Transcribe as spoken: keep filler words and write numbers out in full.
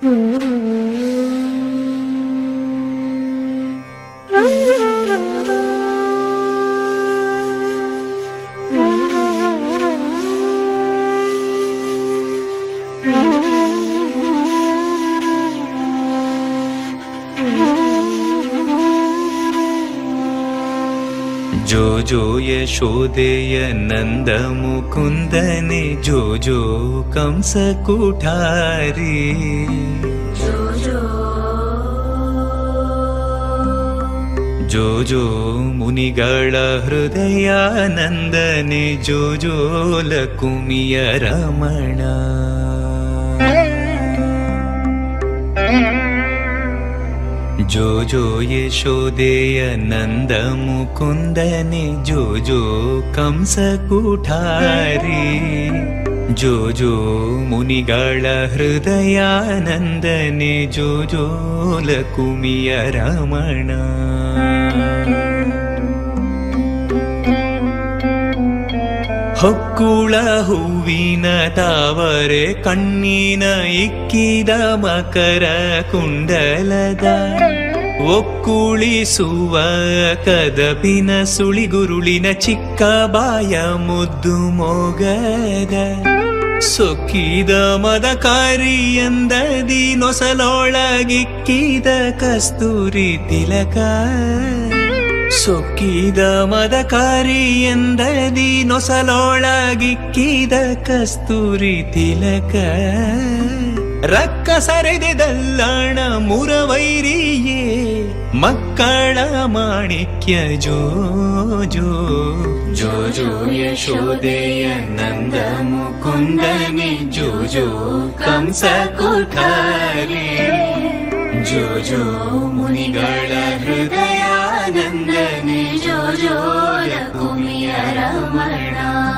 जो जो यशोदेय नंद मुकुंदने जो जो कंस कुठारी जो जो जो जो मुनिಗಳ हृदयानंदने जो जो लकुमिय रमण जो जो यशोदेय नंद मुकुंदने जो जो कंस कुठारी जो जो मुनिಗಳ हृदयानंदने जो जो लकुमिय रमण ಹೊಕ್ಕುಳ ಹೂವಿನ ತಾವರೆ ಕಣ್ಣಿನ ಇಕ್ಕಿದ ಮಕರ ಕುಂಡಲದ ಒಕ್ಕುಳಿಸುವ ಕದಪಿನ ಸುಳಿಗುರುಳಿನ ಚಿಕ್ಕ ಬಾಯ ಮುದ್ದು ಮೊಗದ ಸೊಕ್ಕಿದ ಮದಕಾರಿಯಂದದಿ ನೊಸಲೊಳಗಿಕ್ಕಿದ ಕಸ್ತೂರಿ ತಿಲಕ ಸೊಕ್ಕಿದ ಮದಕಾರಿಯಂದದಿ ನೊಸಲೊಳಗಿಕ್ಕಿದ ಕಸ್ತೂರಿ ತಿಲಕ ರಕ್ಕಸರೆದೆದಲ್ಲಣ ಮುರವೈರಿಯೇ ಮಕ್ಕಳ ಮಾಣಿಕ್ಯ ಜೋ ಜೋ ಜೋ ಜೋ ಯಶೋದೆಯ ನಂದ ಮುಕುಂದನೆ ಜೋ ಜೋ ಕಂಸ ಕುಠಾರಿ जो जो मुनिಗಳ हृदयानंदने जो जो लकुमिय रमण।